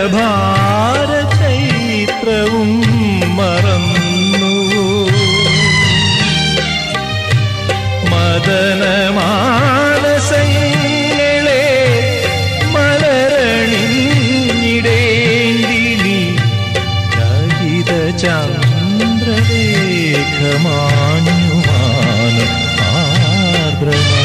ഭാരചൈത്രവും മറന്നുവോ? മദനമാനസങ്ങളെ മലരണിഞ്ഞിടേണ്ടി നീ ചകിത ചന്ദ്രരേഖമാഞ്ഞുമാനം ആർദ്രമാ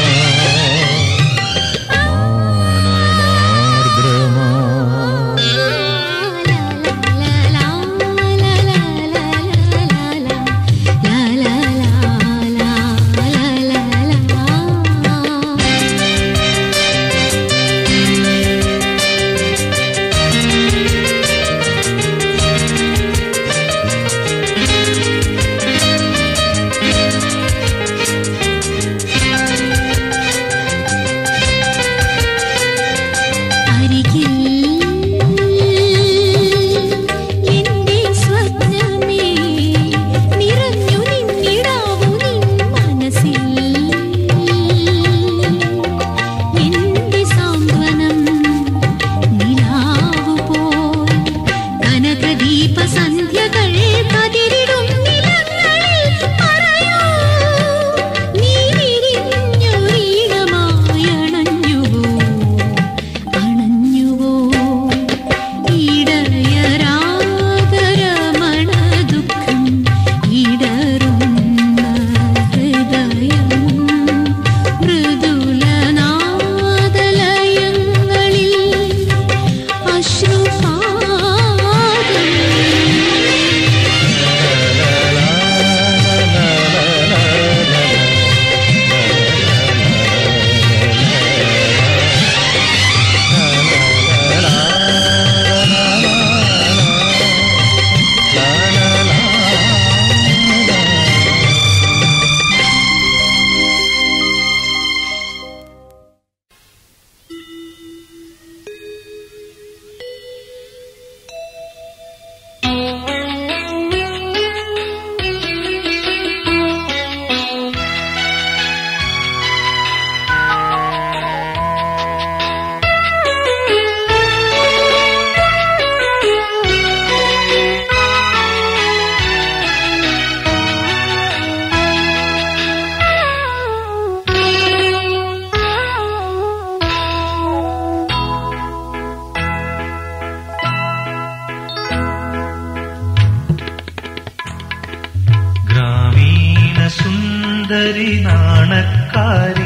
സുന്ദരി നാണക്കാരി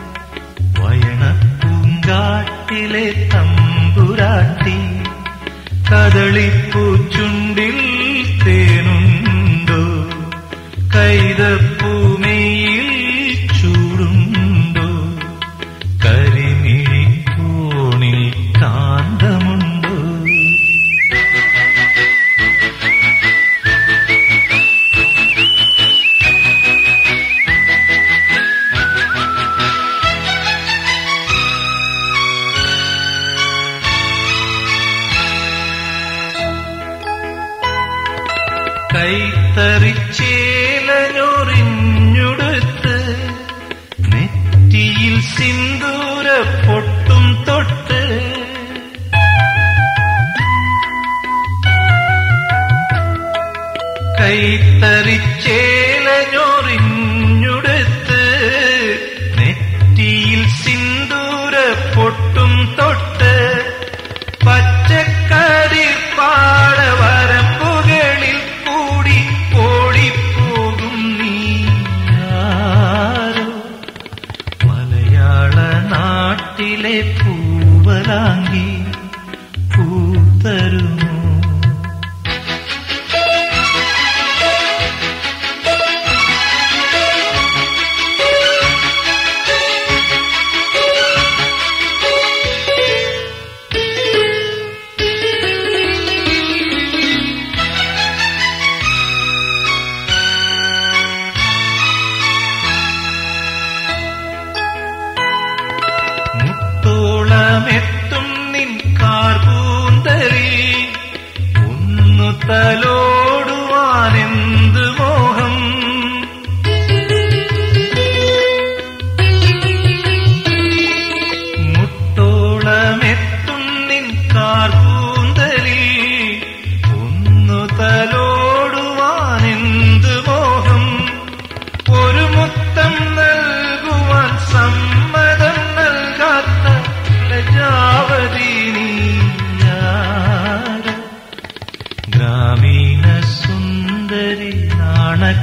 വയണപ്പൂങ്കാട്ടിലെ തമ്പുരാട്ടി കദളിപ്പൂച്ചുണ്ടിൽ തേനുണ്ടോ കൈതപ്പൂമയിൽ ചൂടുണ്ടോ കരിമിഴിക്കോണിൽ കാന്തമുണ്ടോ കൈത്തറിച്ചേലഞ്ഞൊറിഞ്ഞുടുത്ത് നെറ്റിയിൽ സിന്ദൂര പൊട്ടും തൊട്ട് കൈത്തറിച്ചേലഞ്ഞൊറിഞ്ഞുടുത്ത് നെറ്റിയിൽ സിന്ദൂര പൊട്ടും തൊട്ട് പച്ചക്കറി പാടവരമ്പുകളിൽ കൂടി ഓടിപ്പോകും നീ ആരോ മലയാള നാട്ടിലെ പൂവലാങ്കി പൂത്തരുമോ മുത്തോളമെത്തും നിൻ കാർപൂന്തരി ഒന്നു തലോടുവാനെന്ത് മോഹം മുത്തോളമെത്തും നിൻ കാർപൂന്തരി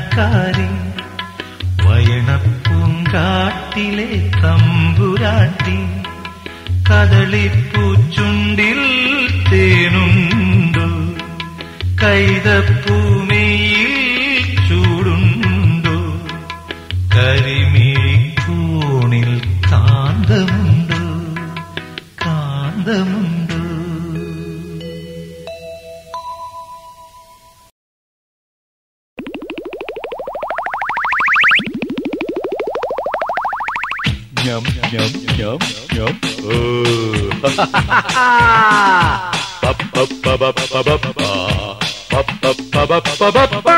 കടക്കാരി വയണപ്പൂങ്കാട്ടിലെ തമ്പുരാട്ടി കദളിപ്പൂച്ചുണ്ടിൽ തേനുണ്ടോ കൈതപ്പൂമയിൽ ചൂടുണ്ടോ കരിമീക്കൂണിൽ കാന്തമുണ്ടോ കാന്തമുണ്ടോ Nhum nhum nhum nhum. Ba ba ba ba ba ba ba. Ba ba ba ba ba ba ba.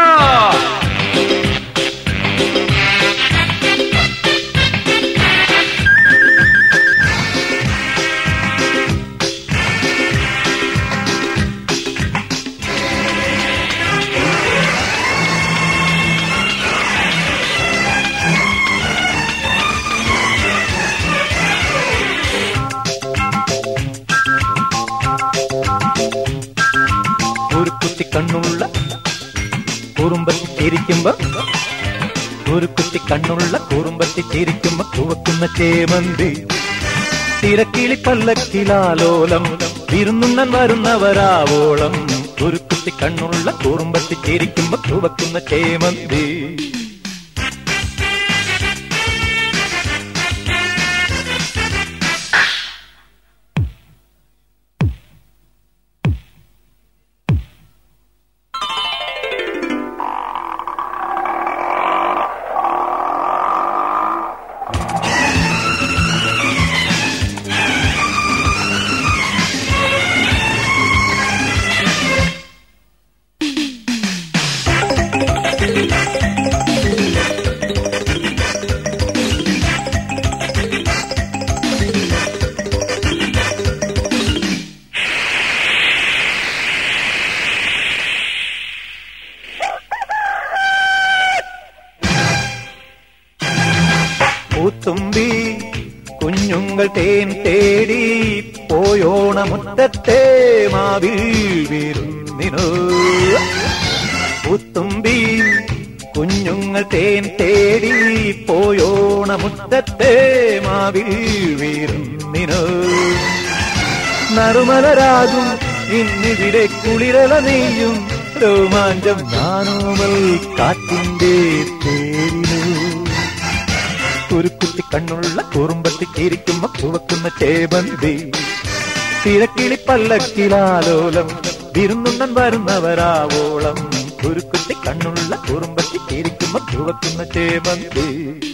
കണ്ണുള്ള കുറുമ്പത്തി ചിരിക്കുമ്പോ ഒരു കുട്ടി കണ്ണുള്ള കുറുമ്പത്തി ചിരിക്കുമ്പോ ചുവക്കുന്ന ചേമന്തി തിരക്കിളി പല്ലക്കിലാലോലം വിരുന്നുണ്ണൻ വരുന്നവരാവോളം ഒരു കുട്ടി കണ്ണുള്ള കുറുമ്പത്തി ചിരിക്കുമ്പോ ചുവക്കുന്ന ചേമന്തി പൂത്തുമ്പി കുഞ്ഞുങ്ങൾ തേൻ തേടി പോയോണമുറ്റത്തെ മാവിൽ വിരുന്നിനോ പൂത്തുമ്പി കുഞ്ഞുങ്ങൾ തേൻ തേടി പോയോണമുറ്റത്തെ മാവിൽ വിരുന്നിനോ നറുമലരാകും ഇന്നിവിടെ കുളിരല നെയ്യും രോമാഞ്ചം നാനോമൽ കാറ്റിന്റെ തേരിനോ ഒരു കുട്ടി കണ്ണുള്ള കുറുമ്പത്തി ചിരിക്കുമ്പോ ചുവക്കുന്ന ചേമന്തി തിരക്കിളി പല്ലക്കിലാലോലം വിരുന്നുണ്ണൻ വരുന്നവരാവോളം ഒരു കുട്ടി കണ്ണുള്ള കുറുമ്പത്തി ചിരിക്കുമ്പോ ചുവക്കുന്ന ചേമന്തി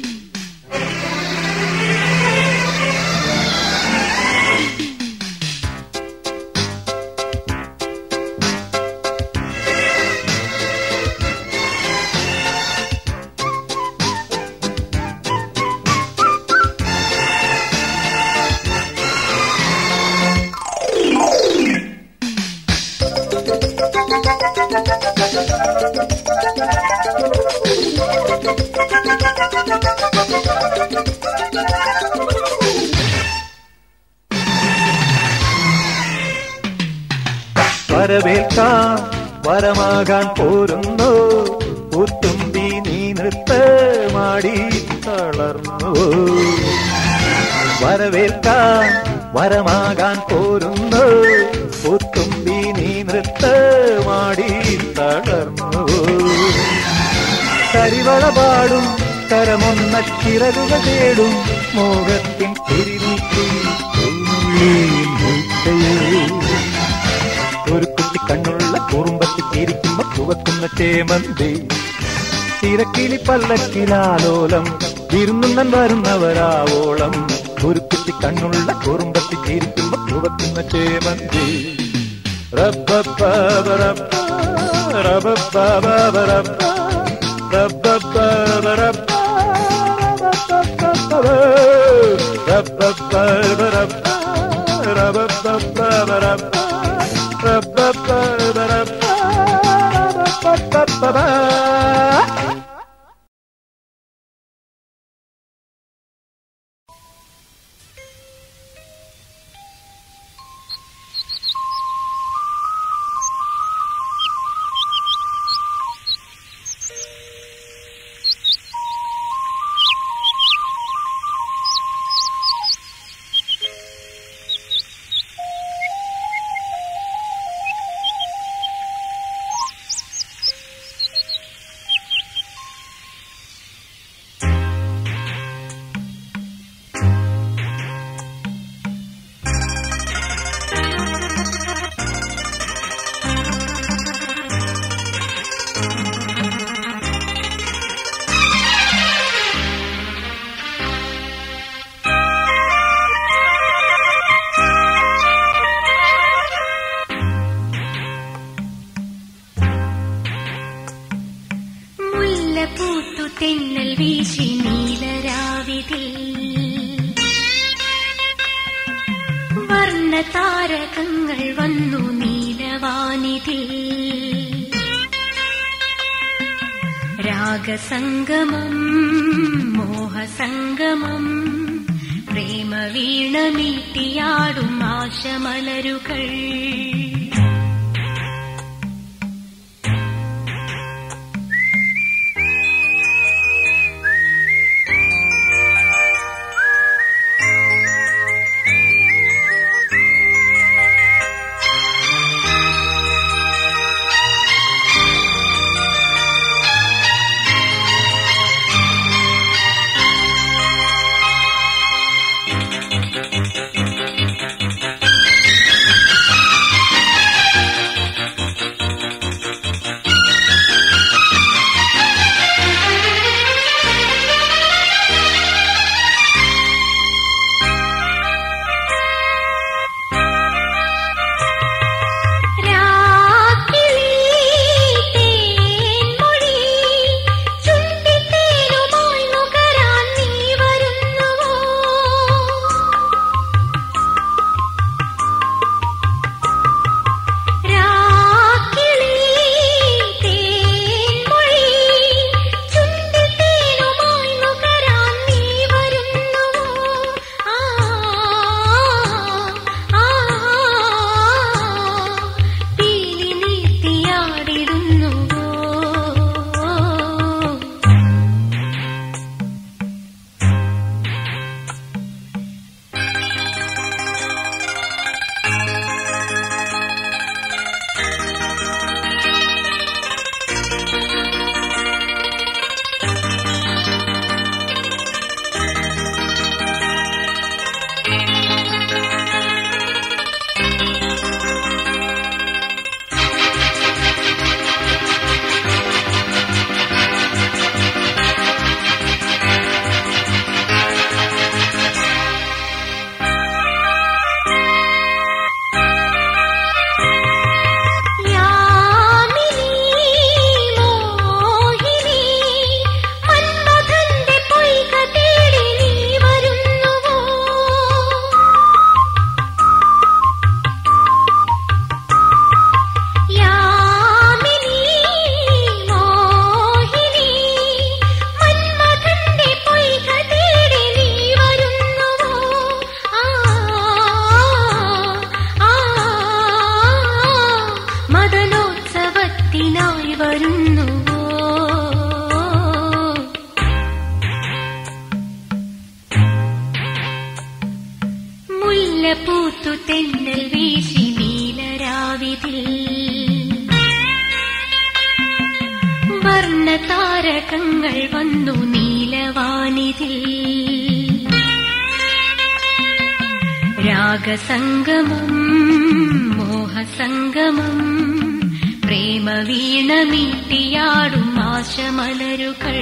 വരവേൽക്കാൻ വരമാകാൻ പോരുന്നു പൂത്തുമ്പി നീ നൃത്തമാടി തളർന്നു വരവേൽക്കാൻ വരമാകാൻ പോരുന്നു പൂത്തുമ്പി നീ നൃത്തമാടി തളർന്നു കരിവള പാടും കരമൊന്ന ചിറകുകൾ തേടും മോഹത്തിൻ തിരിനീക്കി ഒരു കുട്ടി കണ്ണുള്ള കുറുമ്പത്തി ചിരിക്കുമ്പോ ചുവക്കുന്ന ചേമന്തി തിരക്കിളി പല്ലക്കിലാലോലം വിരുന്നുണ്ണൻ വരുന്നവരാവോളം ഒരു കുട്ടി കണ്ണുള്ള കുറുമ്പത്തി ചിരിക്കുമ്പോ ചുവക്കുന്ന ചേമന്തി രാഗസംഗമം മോഹസംഗമം പ്രേമവീണമീട്ടിയാടും ആശമലരുകൾ പൂത്തു തെന്നൽ വീശി നീലരാവിതിൽ വർണ്ണതാരകങ്ങൾ വന്നു നീലവാനിതിൽ രാഗസംഗമം മോഹസംഗമം പ്രേമവീണമീട്ടിയാടും ആശമലരുകൾ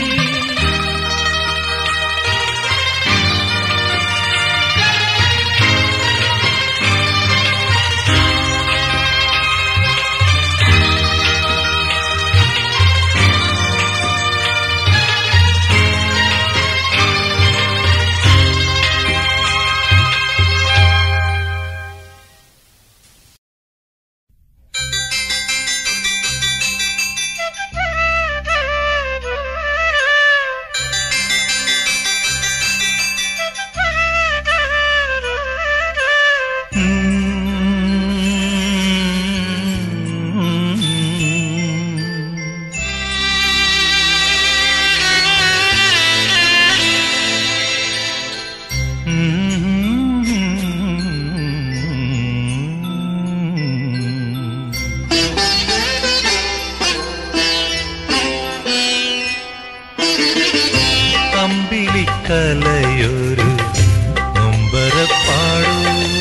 കലയൊരു നൊമ്പരപ്പാടൂ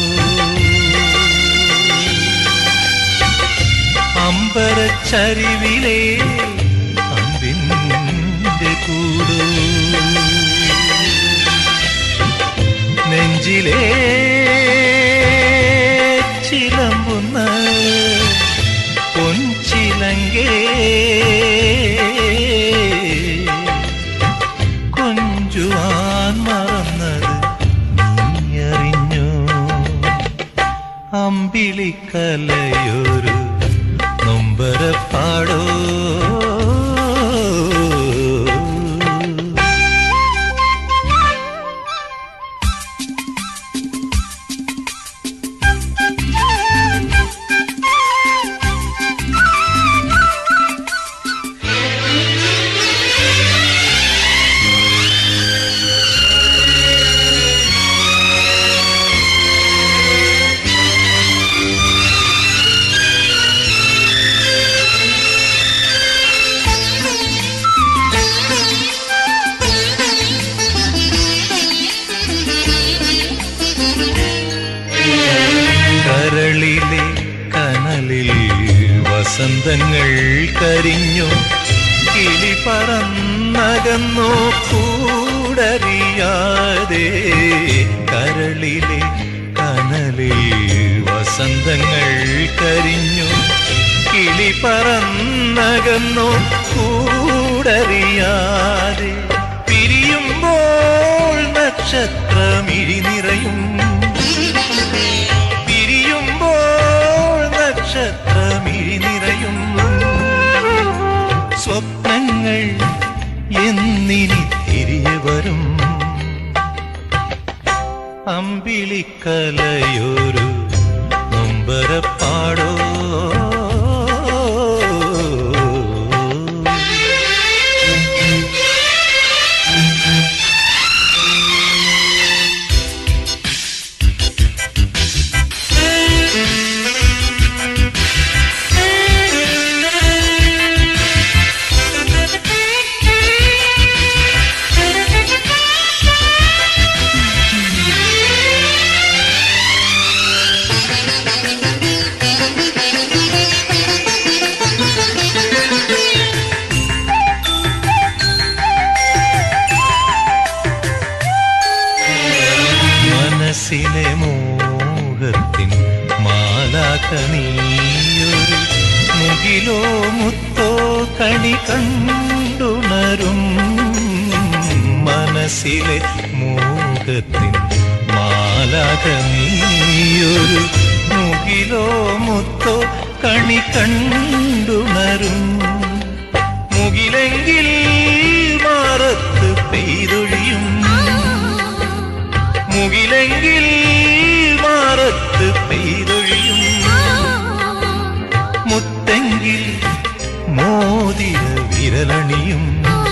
അമ്പരച്ചരിവിലെ അമ്പിന്റെ കൂടൂ നെഞ്ചിലേ ചിലമ്പുന്ന പൊൻചിലങ്കേ കൊഞ്ചുവാൻ മറന്നത് നീയറിഞ്ഞു അമ്പിളിക്കലയൊരു നൊമ്പരപ്പാടോ വസന്തങ്ങൾ കരിഞ്ഞു കിളി പറന്നകന്നു കൂടറിയാതെ കരളിലെ കനലിൽ വസന്തങ്ങൾ കരിഞ്ഞു കിളി പറന്നകന്നു കൂടറിയാതെ പിരിയുമ്പോൾ നക്ഷത്രമിഴി നിറയും പിരിയുമ്പോൾ നക്ഷത്രമിഴി നിറയും സ്വപ്നങ്ങൾ എന്നിനി തിരികെ വരും അമ്പിളിക്കലയൊരു നൊമ്പരപ്പാടോ മനസ്സിലെ മോഹത്തിൻ മാലാഖനീയൊരു മുകിലോ മുത്തോ കണി കണ്ടുണരും മനസ്സിലെ മോഹത്തിൻ മാലാഖനീയൊരു മുകിലോ മുത്തോ കണി കണ്ടുണരും മുകിലെങ്കിൽ മാറത്ത് പെയ്തൊഴിയും മുകിലെങ്കിൽ മാറത്ത് പെയ്തൊഴിയും മുത്തെങ്കിൽ മോതിര വിരലണിയും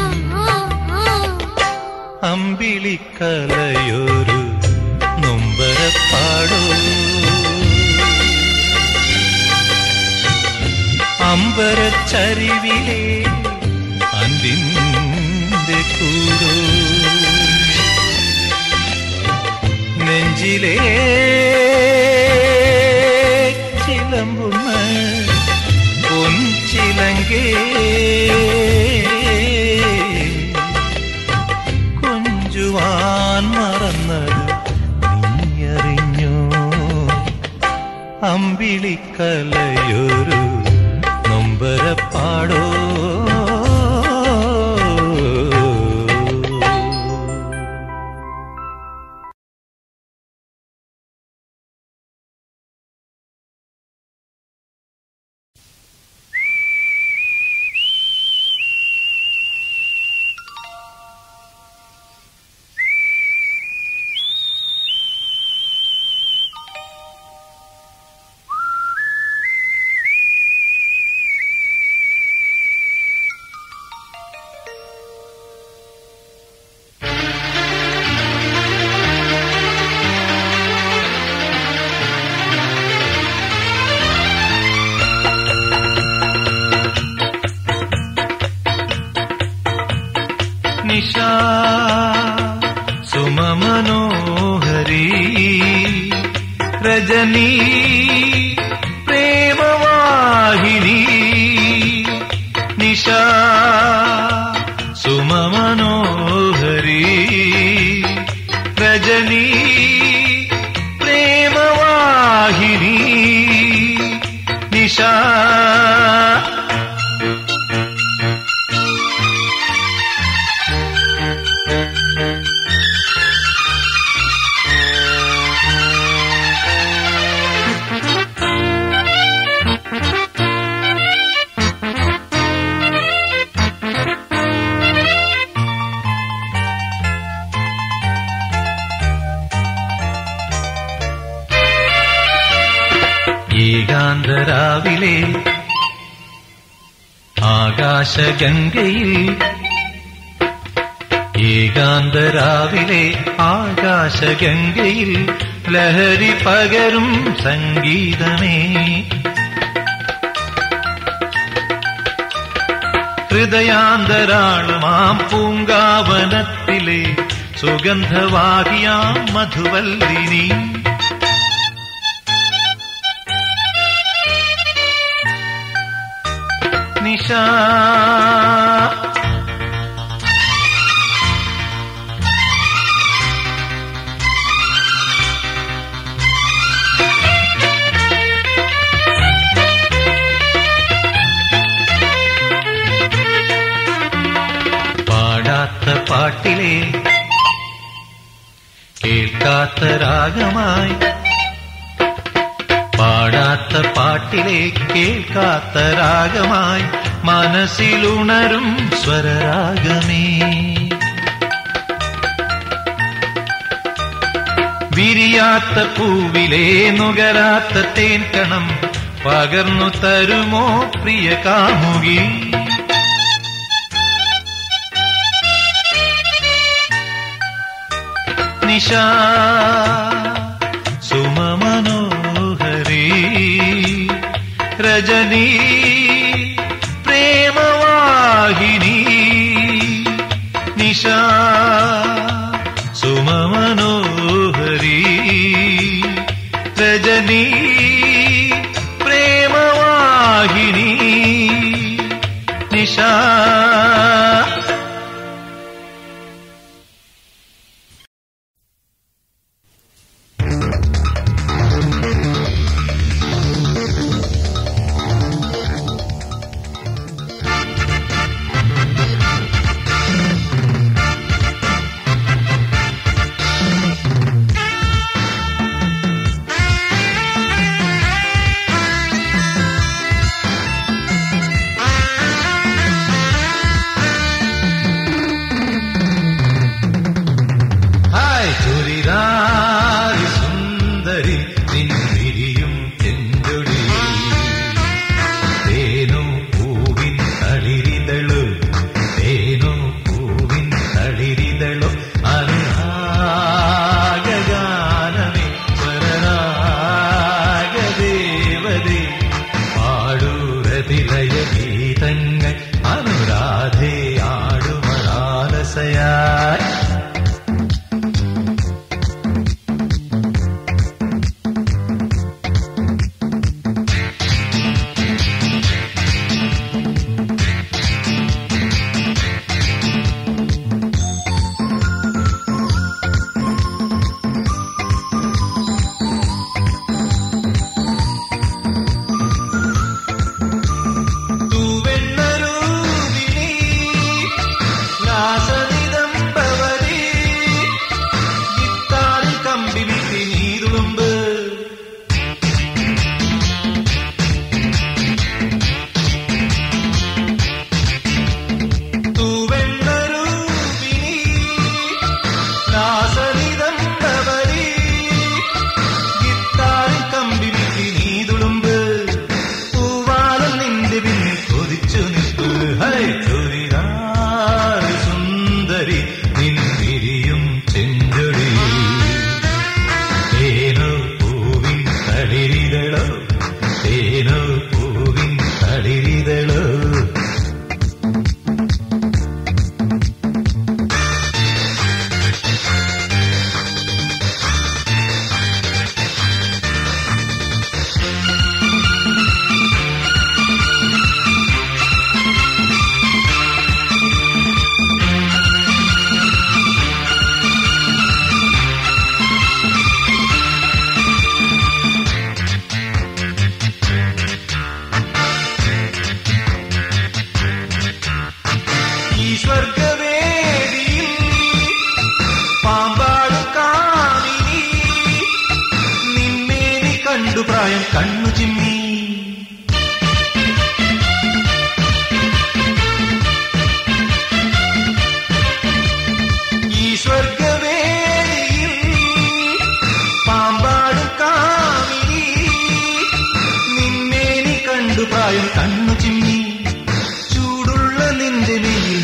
അമ്പിളിക്കലയൊരു നൊമ്പരപ്പാടോ അമ്പരച്ചരിവിലെ അന്തിന്റെ കൂടോ നെഞ്ചിലേ ചിലമ്പുന്ന പൊൻചിലങ്കേ കൊഞ്ചുവാൻ മറന്നത് നീയറിഞ്ഞോ അമ്പിളിക്കലയൊരു നൊമ്പരപ്പാടോ निशा सुममनोहरी रजनी प्रेमवाहिनी निशा सुममनोहरी रजनी प्रेमवाहिनी निशा ഏകാന്തരാവിലെ ആകാശഗംഗയിൽ ഏകാന്തരാവിലെ ആകാശഗംഗയിൽ ലഹരി പകരും സംഗീതമേ ഹൃദയാന്തരാളമാം പൂങ്കാവനത്തിലെ സുഗന്ധവാഹിയാം മധുവല്ലിനി നിശ പാടാത്ത പാട്ടിലെ കേൾക്കാത്ത രാഗമായി പാടാത്ത പാട്ടിലെ കേൾക്കാത്ത രാഗമായി മനസ്സിലുണരും സ്വരരാഗമേ വിരിയാത്ത പൂവിലെ നുകരാത്ത തേൻകണം പകർന്നു തരുമോ പ്രിയ കാമുകി നിശ സുമമനോഹരി രജനി പ്രേമവാഹിനി നിശ സുമമനോഹരി രജനി പ്രേമവാഹിനി നിശ പ്രായം കണ്ണു ചിമ്മി ഈ സ്വർഗവേദിയിൽ പാമ്പാടും കാമിനി നിന്നേനി കണ്ടു പ്രായം കണ്ണു ചിമ്മി ചൂടുള്ള നിന്റെ നെയ്യിൽ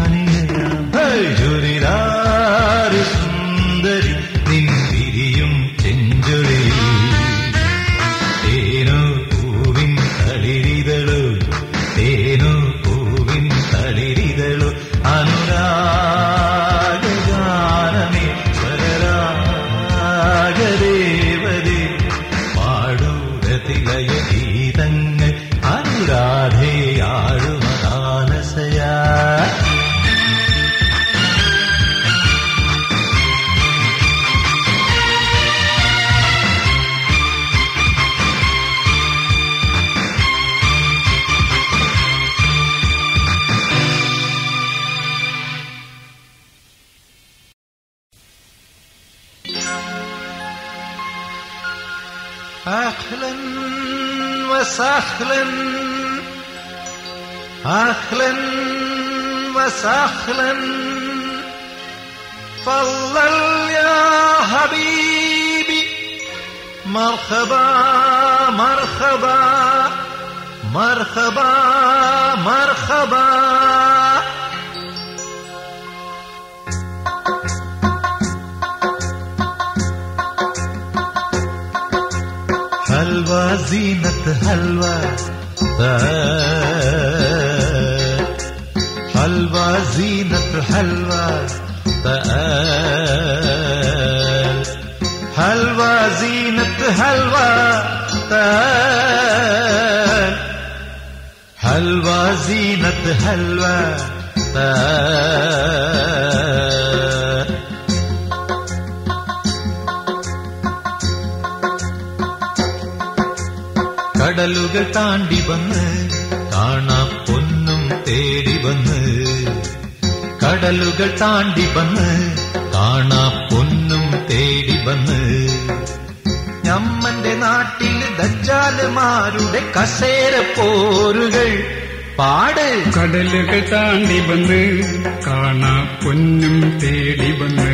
ഞാനിഴയാം സുന്ദരി നിൻവിരിയും ചെഞ്ചൊളി തേനോ പൂവിൻ തളിരിതളോ അനുരാഗാനമേ സ്വരരാഗദേവതേ പാടൂരതിലയ ഗീതങ്ങൾ അനുരാധേ وسهلا أهلا وسهلا فضل يا حبيبي مرحبا مرحبا مرحبا مرحبا حلوى زينة حلوى حلوى زينة حلوى حلوى زينة حلوى حلوى زينة حلوى കടലുകൾ താണ്ടി വന്ന് കാണാം പൊന്നും തേടി വന്ന് കടലുകൾ താണ്ടി വന്ന് കാണാം പൊന്നും തേടി വന്ന് ഞമ്മന്റെ നാട്ടിൽ ദജ്ജാലുമാരുടെ കസേര പോരുകൾ പാട് കടലുകൾ താണ്ടി വന്ന് കാണാം പൊന്നും തേടി വന്ന്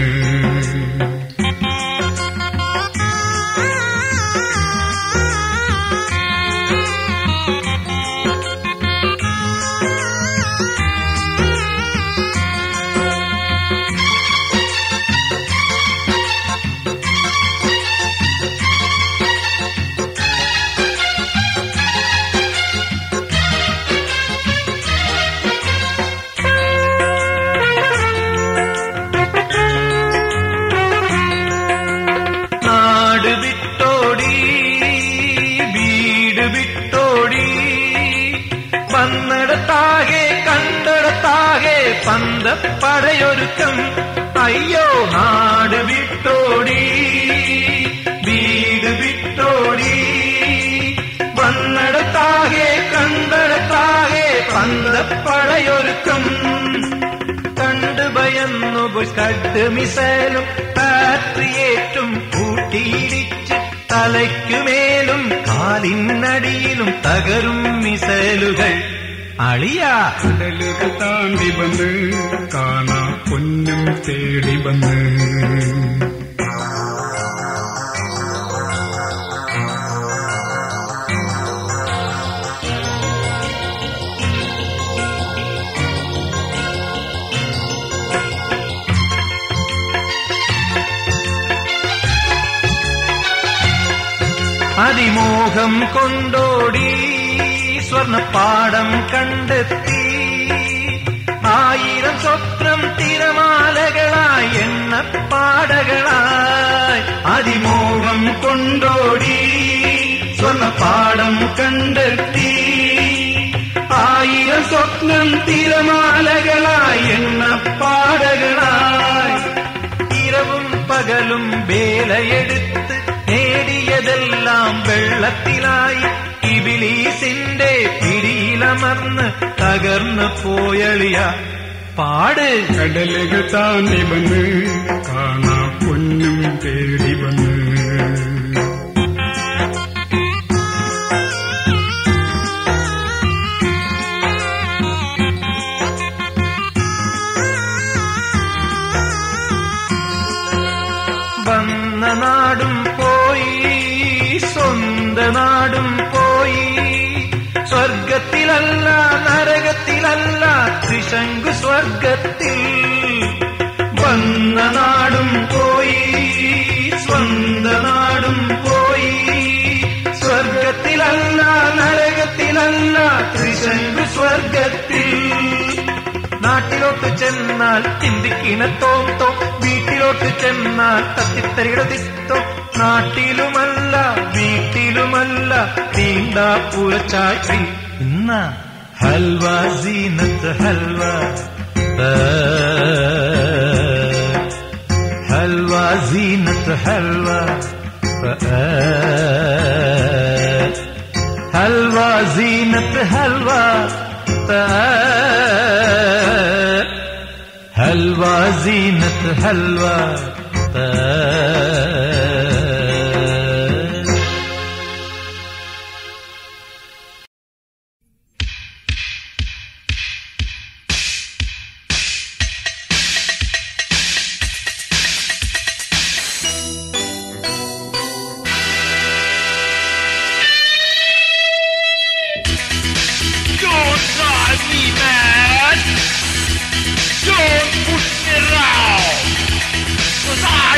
പടയൊരുക്കം അയ്യോ നാട് വിട്ടോടി വീട് വിട്ടോടി വന്നിടത്താകെ കണ്ടിടത്താകെ പന്തപ്പടയൊരുക്കം കണ്ടു ഭയന്നു കട്ട് മിസൈലും പാട്രിയേറ്റും കൂട്ടിയിടിച്ച് തലയ്ക്കുമേലും കാലിനടിയിലും തകരും മിസൈലുകൾ അളിയാ കടലുകൾ താണ്ടി വന്ന് കാണാ പൊന്നും തേടി വന്ന് അതിമോഹം കൊണ്ടോടി സ്വർണപ്പാടം കണ്ടെത്തി 1000 സ്വപ്നം തിരമാലകളായി എണ്ണപ്പാടകളായി അതിമോഹം കൊണ്ടോടി സ്വർണപ്പാടം കണ്ടെത്തി 1000 സ്വപ്നം തിരമാലകളായി എണ്ണപ്പാടകളായി ഇരവും പകലും വേലയെടുത്ത് നേടിയതെല്ലാം വെള്ളത്തിലായി ഇബിലീസിന്റെ പിടിയിലമർന്ന് തകർന്നു പോയളിയ പാട് കടലുകൾ താണ്ടി വന്ന് കാണാ പൊന്നും തേടി വന്ന് വന്ന നാടും പോയി സ്വന്ത നാടും പോയി സ്വർഗത്തിലല്ല നരകത്തിലല്ല ത്രിശങ്കു സ്വർഗത്തിൽ വന്ന നാടും പോയി സ്വന്ത നാടും പോയി സ്വർഗത്തിലല്ല നരകത്തിലല്ല ത്രിശങ്കു സ്വർഗത്തിൽ നാട്ടിലോട്ട് ചെന്നാൽ ചിന്തിക്കിണ തോന്തോ വീട്ടിലോട്ട് ചെന്നാൽ തത്തിത്തരികിടതിത്തോ നാട്ടിലുമല്ല വീട്ടിലുമല്ല തീണ്ടാപ്പുറച്ചാഴ്ച ഇന്ന halwa Zeenath halwa halwa Zeenath halwa halwa Zeenath halwa halwa Zeenath halwa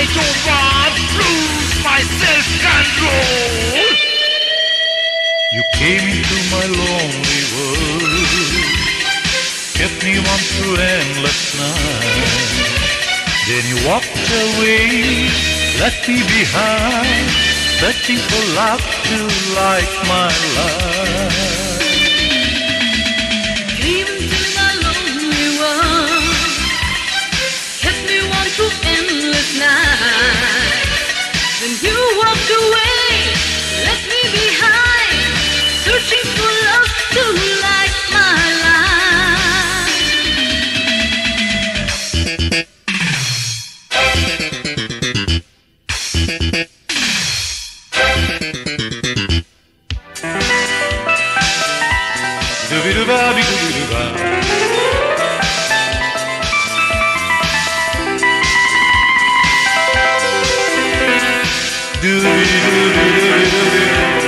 don't want to lose my self-control. You came into my lonely world, kept me warm through endless night. Then you walked away, left me behind, searching for love to light my life. Came into my lonely world, kept me warm through endless night. Then you walked away, left me behind, searching for love to light my life. Dooby-dooba, dooby-dooba. Dooby-dooby-dooby-dooby.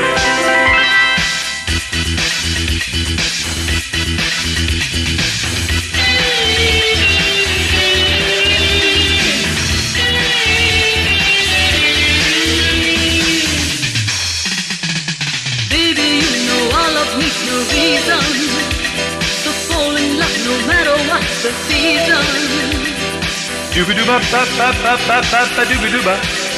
Baby, you know our love needs no reason, so fall in love no matter what the season. Dooby-dooba, ba-ba-ba-ba-ba, dooby-dooba.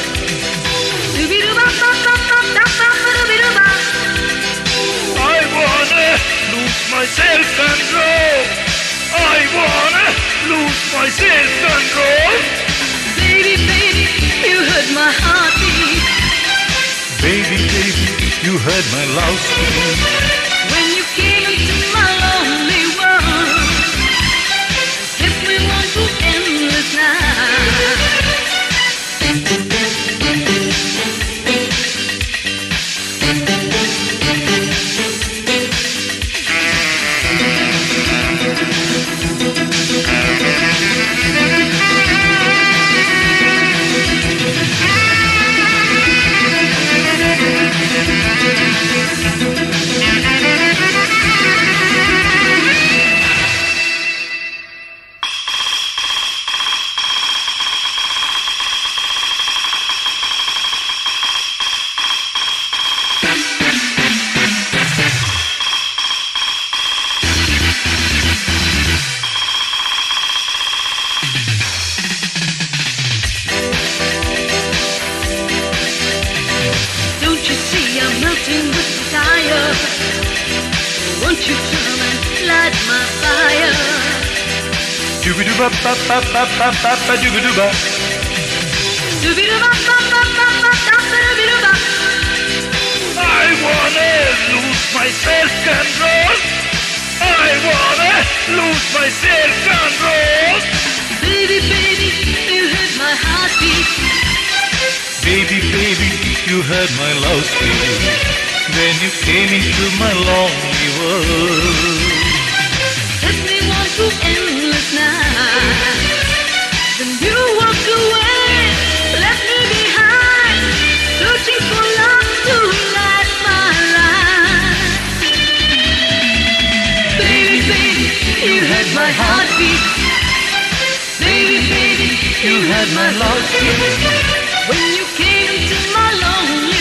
Dooby-dooba-ba-ba-ba-ba-ba-ba-dooby-dooba. I wanna lose my self-control. I wanna lose my self-control. Baby, baby, you hurt my heartbeat. Baby, baby, you heard my love scream. When you came into my lonely world, kept me warm through endless night. Don't you see I'm melting with desire? Won't you come and light my fire? Dooby-dooba, ba-ba-ba-ba-ba, dooby-dooba. Dooby-dooba-ba-ba-ba-ba-ba-dooby-dooba. I wanna lose my self-control. I wanna lose my self-control. Baby, baby, you hurt my heartbeat. Baby, baby, you heard my love scream. Then you came into my lonely world. Let me walk through endless night. Then you walked away, left me behind, searching for love to light my life. Baby, baby, you hurt my heartbeat. Baby, baby, you heard my love scream. When you came into my lonely